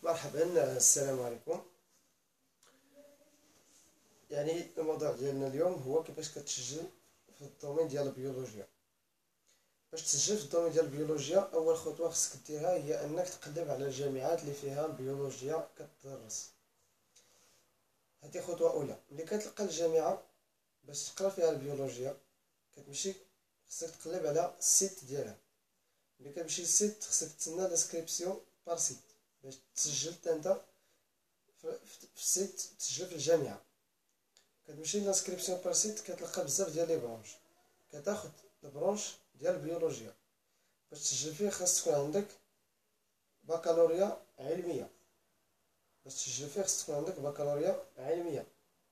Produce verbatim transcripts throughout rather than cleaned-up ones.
مرحبا، السلام عليكم. يعني الموضوع ديالنا اليوم هو كيفاش كتسجل في الدومين ديال البيولوجيا. باش تسجل في الدومين ديال البيولوجيا، اول خطوه خصك ديرها هي انك تقلب على الجامعات اللي فيها البيولوجيا كتدرس. هذه خطوه اولى. ملي كتلقى الجامعه باش تقرا فيها البيولوجيا، كتمشي خصك تقلب على السيت ديالها. ملي كتمشي للسيت خصك تسنى لانسكريبسيون بار سيت باش تسجل انت في السيت، تسجل في الجامعه. كتمشي لانسكريبسيون بار سيت كتلقى بزاف ديال لي برونش، كتاخد البرونش ديال البيولوجيا. باش تسجل فيه خاص تكون عندك بكالوريا علميه. باش تسجل فيه خاص تكون عندك بكالوريا علميه.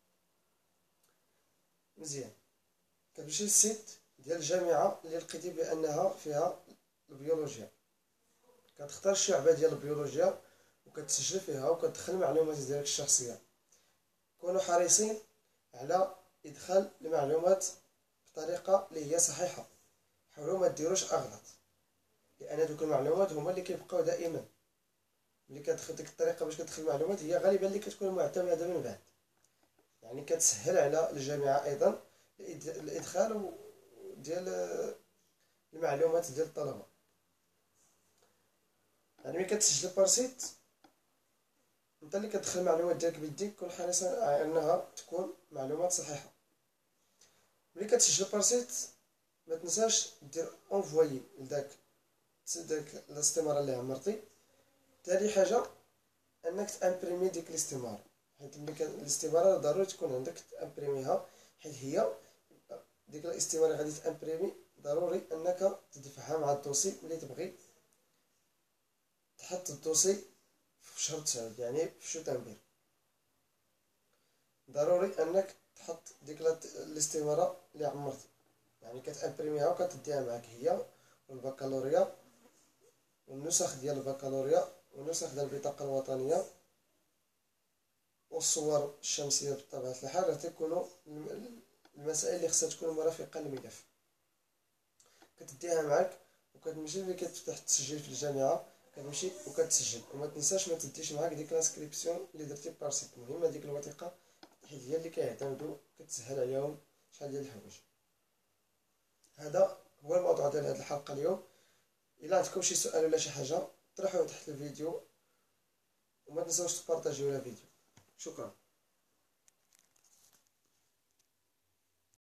مزيان، كتمشي للسيت ديال الجامعه اللي لقيتي بانها فيها البيولوجيا، كتختار الشعبه ديال البيولوجيا وكتسجل فيها وكتدخل المعلومات ديالك الشخصيه. كونوا حريصين على ادخال المعلومات بطريقه اللي هي صحيحه، حاولوا ما ديروش اغلط، لان دوك المعلومات هما اللي كيبقاو دائما. ملي كتدخل ديك الطريقه باش كتدخل المعلومات هي غالبا اللي كتكون معتمده من بعد، يعني كتسهل على الجامعه ايضا الادخال ديال المعلومات ديال الطلبه. يعني ملي كتسجل بارسيت انت اللي كتدخل المعلومات ديالك بيديك، كون حريص على انها تكون معلومات صحيحه. ملي كتسجل بارسيت ما تنساش دير اونفويي لداك داك الاستماره اللي عمرتي. ثاني حاجه انك تامبريمي ديك الاستماره، حيت ملي كان الاستماره ضروري تكون عندك تامبريميها، حيت هي ديك الاستماره غادي تامبريمي ضروري انك تدفعها مع الدوسي. ملي تبغي تحط الدوسي في شهر تسعود يعني في شتنبر، ضروري انك تحط ديك الاستماره اللي عمرتي، يعني كتامبريميها وكتديها معك هي والبكالوريا والنسخ ديال البكالوريا ونسخ ديال البطاقه الوطنيه والصور الشمسيه بطبيعه الحال. راه تيكونوا المسائل اللي خصها تكون مرافقه للملف، كتديها معك وكتمشي ملي كتفتح التسجيل في الجامعه كتمشي وكتسجل. وما تنساش ما تديش معاك ديك لانسكريبسيون اللي درتي بارسيت، مهمه ديك الوثيقه حيت هي اللي كيعتمدوا كتسهل عليهم شحال ديال الحوايج. هذا هو الموضوع ديال هذه الحلقه اليوم. الا عندكم شي سؤال ولا شي حاجه طرحوه تحت الفيديو، وما تنساوش تبارطاجيو الفيديو. شكرا.